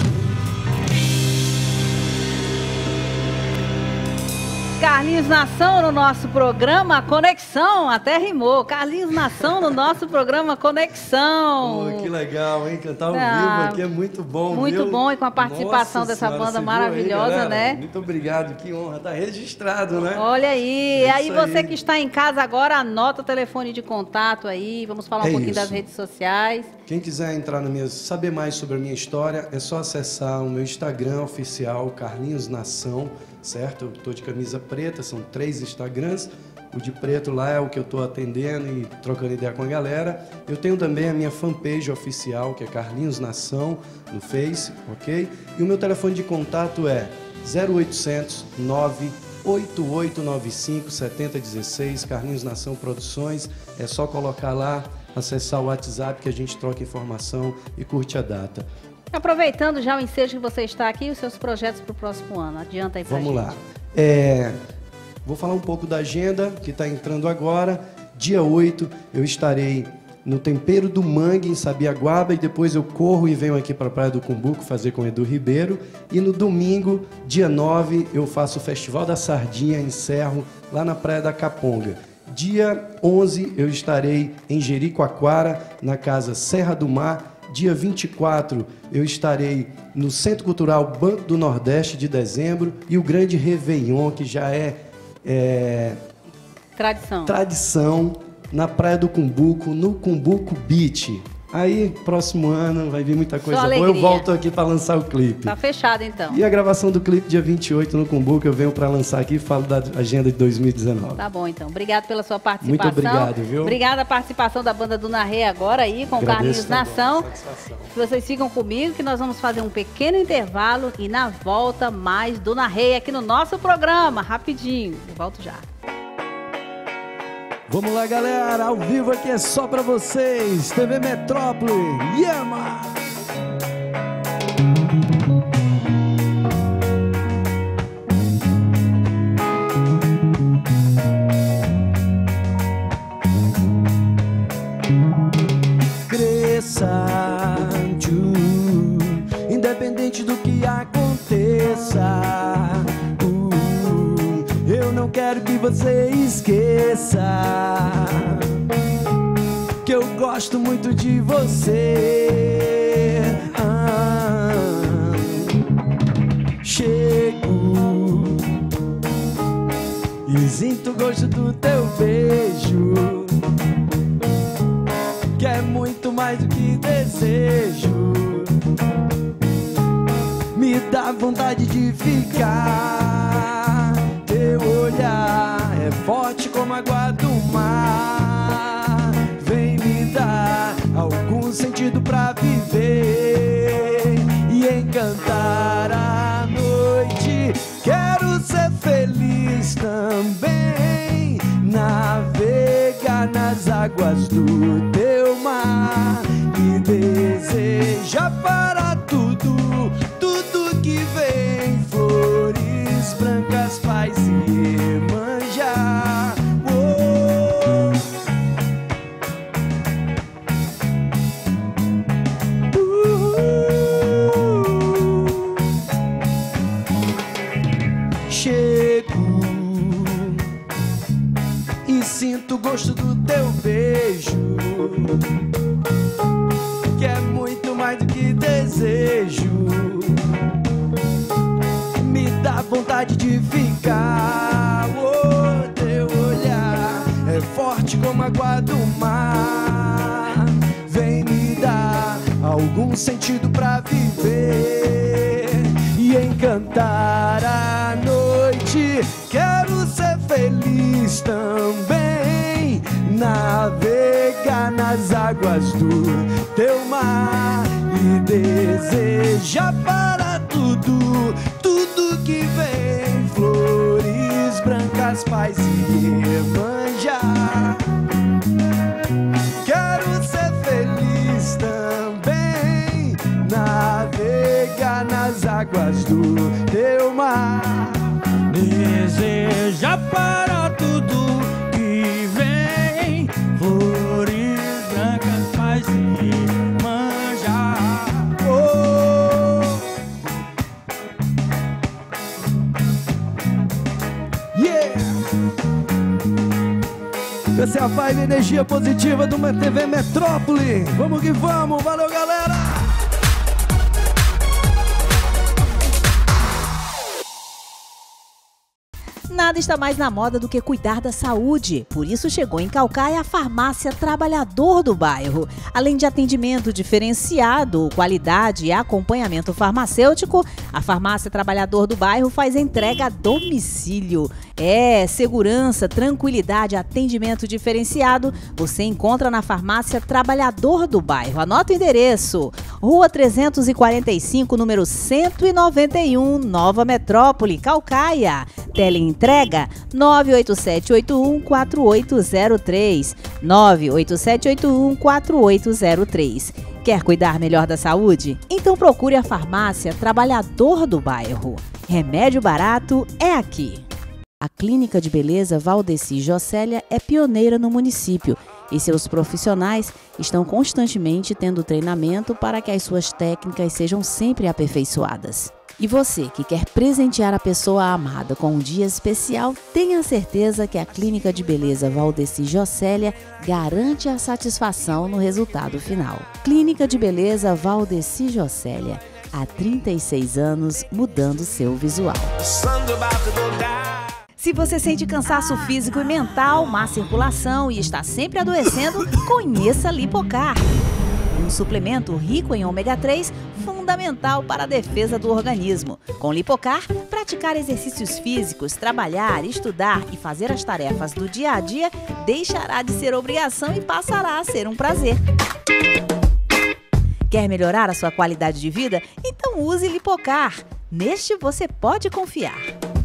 Carlinhos Nação no nosso programa Conexão, até rimou. Carlinhos Nação no nosso programa Conexão. Pô, que legal, hein? Cantar ao vivo aqui é muito bom, muito viu? bom, e com a participação Nossa dessa senhora, banda você maravilhosa, viu aí, né? Muito obrigado, que honra. Tá registrado, né? Olha aí. É Aí isso você aí. que está em casa agora, anota o telefone de contato aí. Vamos falar um pouquinho isso. das redes sociais. Quem quiser entrar na minha, saber mais sobre a minha história, é só acessar o meu Instagram oficial, Carlinhos Nação, certo? Eu tô de camisa preta, são 3 Instagrams. O de preto lá é o que eu tô atendendo e trocando ideia com a galera. Eu tenho também a minha fanpage oficial, que é Carlinhos Nação, no Face, ok? E o meu telefone de contato é 0800 98895 7016, Carlinhos Nação Produções. É só colocar lá, acessar o WhatsApp que a gente troca informação e curte a data. Aproveitando já o ensejo que você está aqui, os seus projetos para o próximo ano. Adianta aí pra Vamos gente. lá. Vou falar um pouco da agenda que está entrando agora. Dia 8 eu estarei no Tempero do Mangue, em Sabiaguaba, e depois eu corro e venho aqui para a Praia do Cumbuco fazer com o Edu Ribeiro. E no domingo, dia 9, eu faço o Festival da Sardinha, encerro lá na Praia da Caponga. Dia 11 eu estarei em Jericoacoara, na Casa Serra do Mar. Dia 24 eu estarei no Centro Cultural Banco do Nordeste de dezembro, e o grande Réveillon, que já é tradição, na Praia do Cumbuco, no Cumbuco Beach. Aí, próximo ano, vai vir muita coisa boa. Eu volto aqui para lançar o clipe. Tá fechado, então. E a gravação do clipe, dia 28, no Cumbuco, eu venho para lançar aqui e falo da agenda de 2019. Tá bom, então. Obrigado pela sua participação. Muito obrigado, viu? Obrigada a participação da banda do Narré agora aí, com Agradeço Carlinhos também. Nação. Vocês ficam comigo que nós vamos fazer um pequeno intervalo e na volta mais do Narré aqui no nosso programa. Rapidinho. Eu volto já. Vamos lá, galera, ao vivo aqui é só pra vocês, TV Metrópole, Yama! Cresça, independente do que aconteça. Eu não quero que você esqueça que eu gosto muito de você. Chego e sinto o gosto do teu beijo, que é muito mais do que desejo. Me dá vontade de ficar. Teu olhar é forte como a água do mar. Vem me dar algum sentido pra viver e encantar a noite. Quero ser feliz também, navegar nas águas do teu mar e desejar para tudo, tudo que vem, flores brancas, paz e manjar. Chego e sinto o gosto do teu beijo, que é muito mais do que desejo. Me dá vontade de ficar. Oh, teu olhar é forte como a água do mar. Vem me dar algum sentido pra viver e encantar a noite. Quero ser feliz também, navegar nas águas do teu mar e desejar para tudo, tudo que vem, teu mar. Deseja para tudo que vem, flores brancas faz se manjar. Oh. Yeah! Essa é a vibe, energia positiva do TV Metrópole. Vamos que vamos, valeu galera! Nada está mais na moda do que cuidar da saúde. Por isso chegou em Caucaia a Farmácia Trabalhador do Bairro. Além de atendimento diferenciado, qualidade e acompanhamento farmacêutico, a Farmácia Trabalhador do Bairro faz entrega a domicílio. Segurança, tranquilidade, atendimento diferenciado, você encontra na Farmácia Trabalhador do Bairro. Anota o endereço: Rua 345, número 191, Nova Metrópole, Caucaia. Teleentrega 987814803, 987814803. Quer cuidar melhor da saúde? Então procure a Farmácia Trabalhador do Bairro. Remédio barato é aqui. A Clínica de Beleza Valdeci Jocélia é pioneira no município e seus profissionais estão constantemente tendo treinamento para que as suas técnicas sejam sempre aperfeiçoadas. E você que quer presentear a pessoa amada com um dia especial, tenha certeza que a Clínica de Beleza Valdeci Jocélia garante a satisfação no resultado final. Clínica de Beleza Valdeci Jocélia, há 36 anos mudando seu visual. Se você sente cansaço físico e mental, má circulação e está sempre adoecendo, conheça Lipocar. Um suplemento rico em ômega 3, fundamental para a defesa do organismo. Com Lipocar, praticar exercícios físicos, trabalhar, estudar e fazer as tarefas do dia a dia deixará de ser obrigação e passará a ser um prazer. Quer melhorar a sua qualidade de vida? Então use Lipocar. Neste você pode confiar.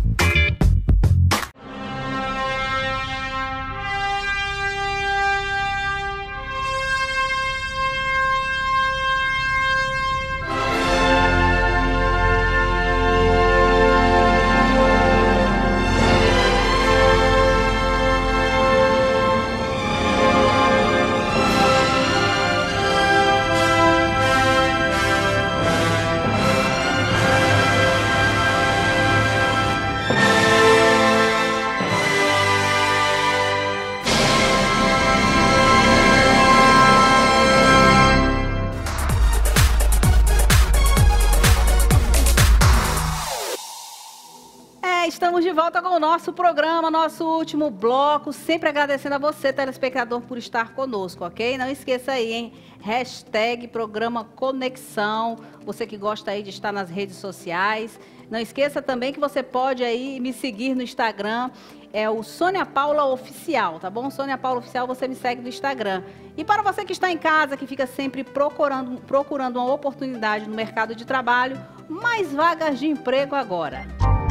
Estamos de volta com o nosso programa, nosso último bloco, sempre agradecendo a você, telespectador, por estar conosco, ok? Não esqueça aí, hein? Hashtag Programa Conexão, você que gosta aí de estar nas redes sociais. Não esqueça também que você pode aí me seguir no Instagram, é o Sônia Paula Oficial, tá bom? Sônia Paula Oficial, você me segue no Instagram. E para você que está em casa, que fica sempre procurando uma oportunidade no mercado de trabalho, mais vagas de emprego agora.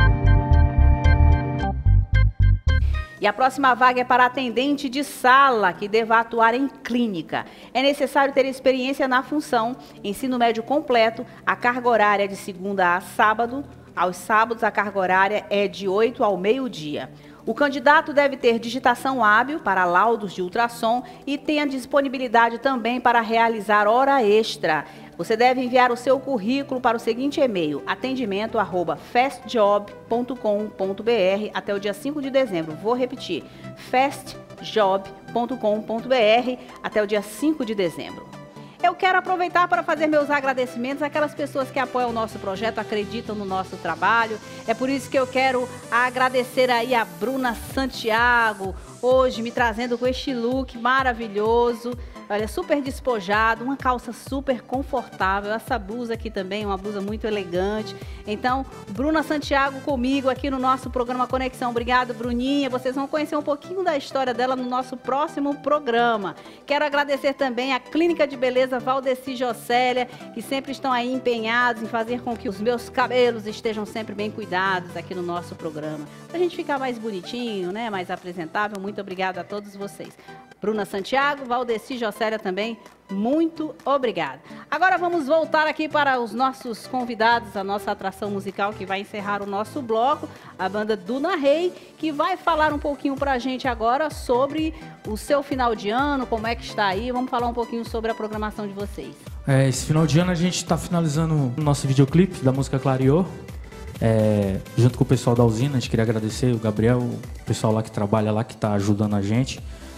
E a próxima vaga é para atendente de sala, que deva atuar em clínica. É necessário ter experiência na função, ensino médio completo, a carga horária é de segunda a sábado. Aos sábados, a carga horária é de 8 ao meio-dia. O candidato deve ter digitação hábil para laudos de ultrassom e tenha disponibilidade também para realizar hora extra. Você deve enviar o seu currículo para o seguinte e-mail: atendimento@fastjob.com.br até o dia 5 de dezembro. Vou repetir: fastjob.com.br até o dia 5 de dezembro. Eu quero aproveitar para fazer meus agradecimentos àquelas pessoas que apoiam o nosso projeto, acreditam no nosso trabalho. É por isso que eu quero agradecer aí a Bruna Santiago, hoje me trazendo com este look maravilhoso. Olha, super despojado, uma calça super confortável. Essa blusa aqui também, uma blusa muito elegante. Então, Bruna Santiago comigo aqui no nosso programa Conexão. Obrigado, Bruninha. Vocês vão conhecer um pouquinho da história dela no nosso próximo programa. Quero agradecer também a Clínica de Beleza Valdeci Jocélia, que sempre estão aí empenhados em fazer com que os meus cabelos estejam sempre bem cuidados aqui no nosso programa. Pra gente ficar mais bonitinho, né? Mais apresentável. Muito obrigada a todos vocês. Bruna Santiago, Valdeci Jocélia também, muito obrigada. Agora vamos voltar aqui para os nossos convidados, a nossa atração musical que vai encerrar o nosso bloco, a banda Duna Rei, que vai falar um pouquinho pra gente agora sobre o seu final de ano, como é que está aí, vamos falar um pouquinho sobre a programação de vocês. Esse final de ano a gente está finalizando o nosso videoclipe da música Clareou, junto com o pessoal da usina. A gente queria agradecer o Gabriel, o pessoal lá que trabalha lá, que está ajudando a gente.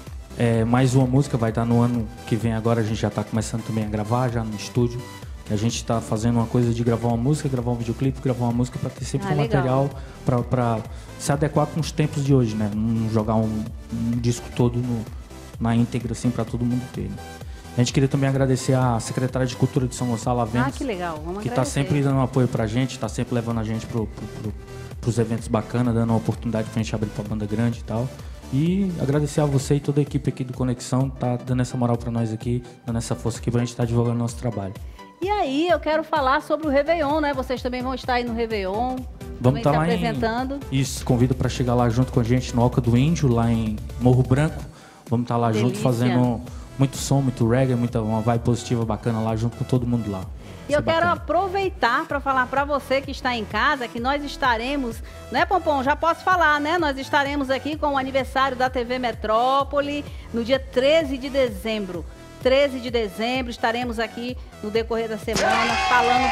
Mais uma música vai estar no ano que vem agora, a gente já está começando também a gravar já no estúdio. A gente está fazendo uma coisa de gravar uma música, gravar um videoclipe, gravar uma música para ter sempre um material para se adequar com os tempos de hoje, né? Não jogar um disco todo na íntegra assim para todo mundo ter. Né? A gente queria também agradecer a secretária de Cultura de São Gonçalo, a Vênus, que legal, vamos que está sempre dando um apoio para a gente, está sempre levando a gente para os eventos bacanas, dando uma oportunidade para a gente abrir para a banda grande e tal. E agradecer a você e toda a equipe aqui do Conexão, tá dando essa moral para nós aqui, dando essa força aqui para a gente estar divulgando nosso trabalho. E aí, eu quero falar sobre o Réveillon, né? Vocês também vão estar aí no Réveillon, vamos estar lá apresentando. Isso, convido para chegar lá junto com a gente no Oca do Índio, lá em Morro Branco. Vamos estar lá junto fazendo muito som, muito reggae, uma vibe positiva bacana lá junto com todo mundo lá. E eu quero aproveitar para falar para você que está em casa que nós estaremos, né, Pompom? Já posso falar, né? Nós estaremos aqui com o aniversário da TV Metrópole no dia 13 de dezembro. 13 de dezembro, estaremos aqui no decorrer da semana falando...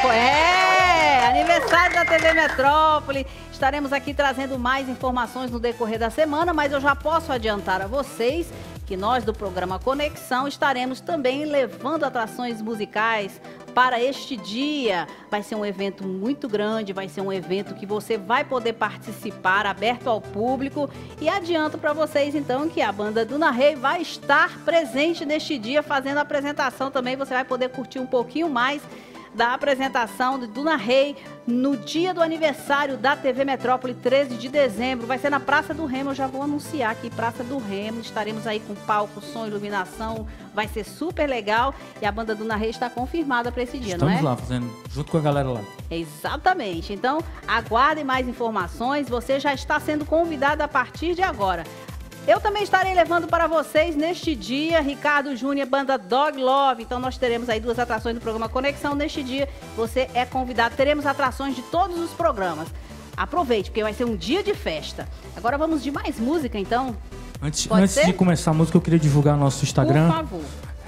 aniversário da TV Metrópole. Estaremos aqui trazendo mais informações no decorrer da semana, mas eu já posso adiantar a vocês que nós do programa Conexão estaremos também levando atrações musicais para este dia. Vai ser um evento muito grande, vai ser um evento que você vai poder participar, aberto ao público. E adianto para vocês então que a banda Duna Rei vai estar presente neste dia, fazendo a apresentação também. Você vai poder curtir um pouquinho mais da apresentação de Duna Rei no dia do aniversário da TV Metrópole, 13 de dezembro. Vai ser na Praça do Remo, eu já vou anunciar aqui, Praça do Remo. Estaremos aí com palco, som, iluminação, vai ser super legal. E a banda Duna Rei está confirmada para esse dia, não é? Estamos lá, fazendo junto com a galera lá. Exatamente. Então, aguardem mais informações. Você já está sendo convidado a partir de agora. Eu também estarei levando para vocês neste dia Ricardo Júnior, banda Dog Love. Então nós teremos aí 2 atrações do programa Conexão. Neste dia você é convidado. Teremos atrações de todos os programas. Aproveite, porque vai ser um dia de festa. Agora vamos de mais música, então? Antes de começar a música, eu queria divulgar nosso Instagram. Por favor.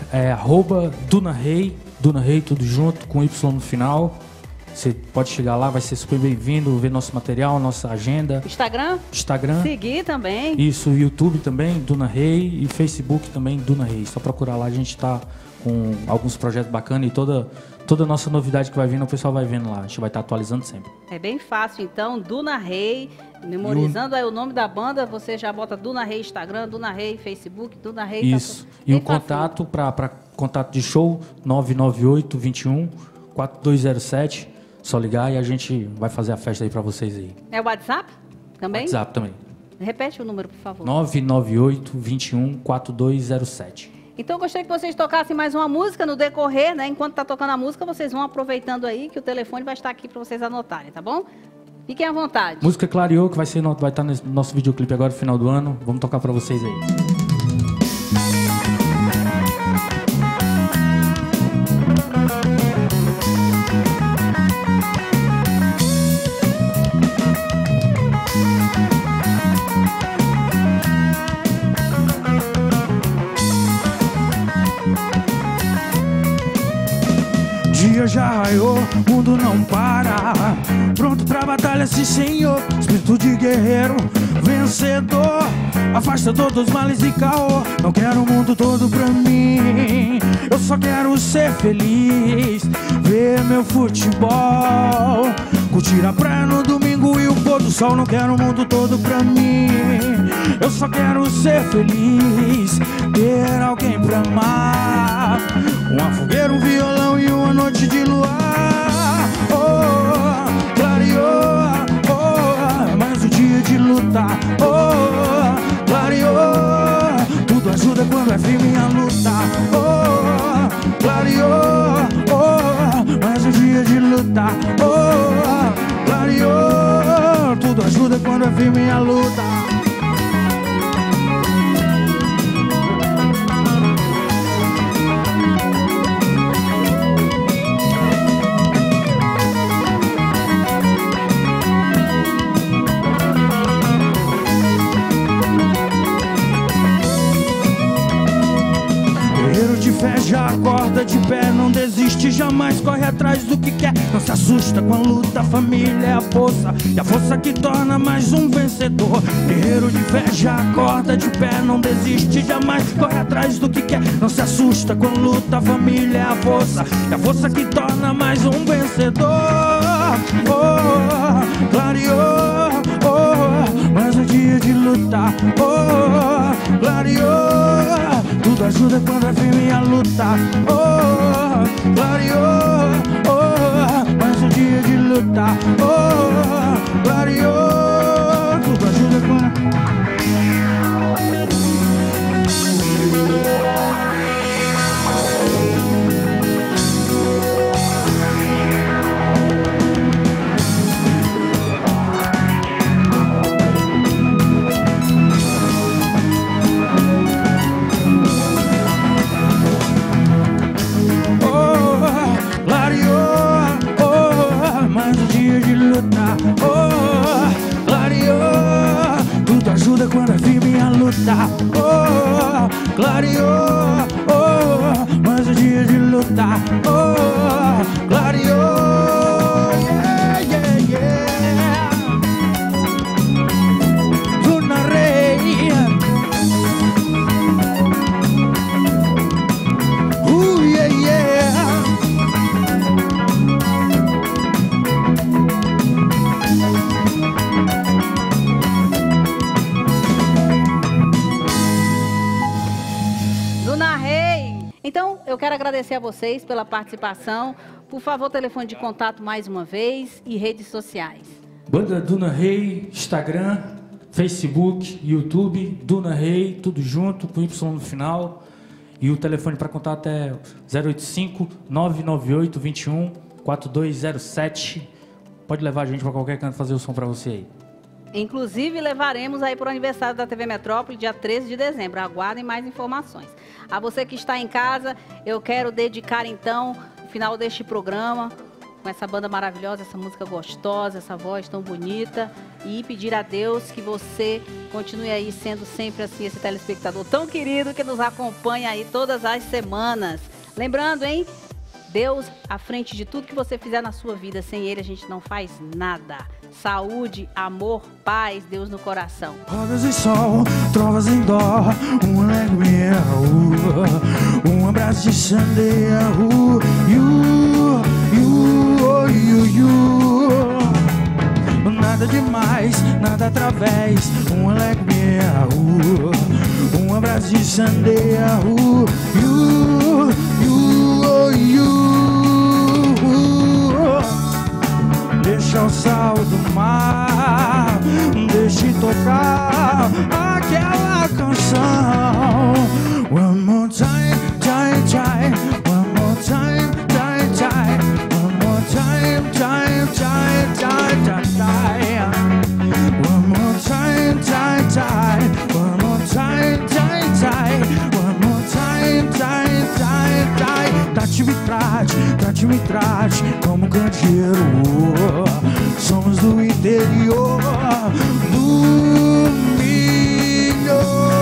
@DunaRei, Duna Rei tudo junto, com Y no final. Você pode chegar lá, vai ser super bem-vindo, ver nosso material, nossa agenda. Instagram? Seguir também. Isso, YouTube também, Duna Rei, e Facebook também, Duna Rei. Só procurar lá, a gente tá com alguns projetos bacanas e toda a nossa novidade que vai vindo, o pessoal vai vendo lá. A gente vai estar atualizando sempre. É bem fácil, então, Duna Rei, memorizando aí o nome da banda, você já bota Duna Rei Instagram, Duna Rei Facebook, Duna Rei... Isso, e o contato, para contato de show, 998 21 4207. Só ligar e a gente vai fazer a festa aí pra vocês aí. É o WhatsApp também? WhatsApp também. Repete o número, por favor. 998 21 4207. Então eu gostaria que vocês tocassem mais uma música no decorrer, né? Enquanto tá tocando a música, vocês vão aproveitando aí que o telefone vai estar aqui pra vocês anotarem, tá bom? Fiquem à vontade. Música Clareou, que vai estar no nosso videoclipe agora no final do ano. Vamos tocar pra vocês aí. Dia já raiou, mundo não para. Pronto pra batalha, sim senhor. Espírito de guerreiro, vencedor. Afasta todos os males e caô. Não quero o mundo todo pra mim. Eu só quero ser feliz, ver meu futebol, curtir a praia no domingo e o pôr do sol. Não quero o mundo todo pra mim. Eu só quero ser feliz, ter alguém pra amar. Uma fogueira, um violão e uma noite de luar. Oh, clareou, oh, mais um dia de lutar. Oh, clareou, tudo ajuda quando é firme a luta. Oh, clareou, oh, mais um dia de lutar. Oh, clareou, tudo ajuda quando é firme a luta. jamais corre atrás do que quer. Não se assusta com a luta, a família é a força, e a força que torna mais um vencedor. Guerreiro de fé já acorda de pé, não desiste jamais, corre atrás do que quer. Não se assusta com a luta, a família é a força, e a força que torna mais um vencedor. Oh, clareou, oh, mais um dia de lutar. Oh, clareou, tudo ajuda quando é firme a luta. Oh, clareou, oh, mais um dia de lutar. Oh, clareou, tudo ajuda quando... Quando é firme a luta, oh, clareou, oh, mais um dia de luta, oh, clareou, yeah, yeah, yeah. Dona Rei, yeah, yeah. Então, eu quero agradecer a vocês pela participação. Por favor, telefone de contato mais uma vez e redes sociais. Banda Duna Rei, Instagram, Facebook, YouTube, Duna Rei, tudo junto, com Y no final. E o telefone para contato é 085-998-21-4207. Pode levar a gente para qualquer canto fazer o som para você aí. Inclusive, levaremos aí para o aniversário da TV Metrópole, dia 13 de dezembro. Aguardem mais informações. A você que está em casa, eu quero dedicar, então, o final deste programa, com essa banda maravilhosa, essa música gostosa, essa voz tão bonita, e pedir a Deus que você continue aí sendo sempre assim, esse telespectador tão querido que nos acompanha aí todas as semanas. Lembrando, hein? Deus à frente de tudo que você fizer na sua vida. Sem Ele a gente não faz nada. Saúde, amor, paz, Deus no coração. Rodas e sol, trovas em dó, uma alegria, um abraço de sandeia, nada demais, nada através, uma alegria, um abraço de sandeia, deixa o sal do mar, deixe tocar aquela canção. One more time, time, time. One more time, time, time. One more time, time, time, time, time. One more time, time, time. One more time, time, time. One more time, time, time, time. Trate-me, trate como candeeiro. Somos do interior do milho.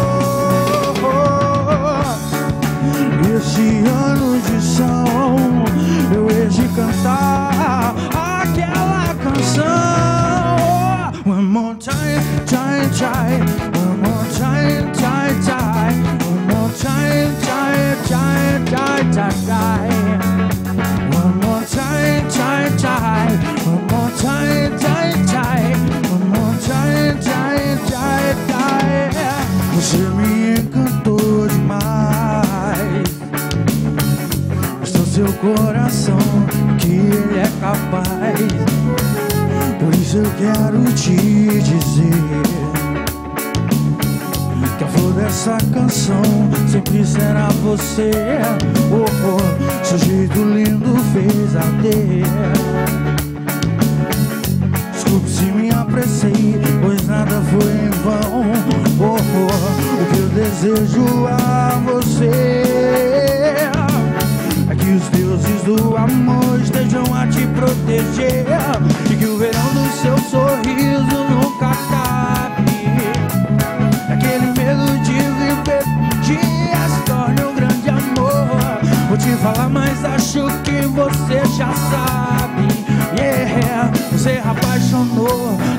Esse ano de São eu hei de cantar aquela canção. One more time, time, time. One more time, time, time. One more time, time, time, time, time, time. One more time, time, time. One more time, time, time. One more time, time, time, time. Você me encantou demais. Mostra seu coração que ele é capaz. Por isso eu quero te dizer que a flor dessa canção sempre será você. Oh, oh, seu jeito lindo fez arder. Desculpe se me apressei, pois nada foi em vão. Oh, oh, o que eu desejo a você é que os deuses do amor estejam a te proteger e que o verão do seu sorriso nunca acabe. Aquele medo de viver dias torne um grande amor. Vou te falar, mas acho que você já sabe, yeah. Você apaixonou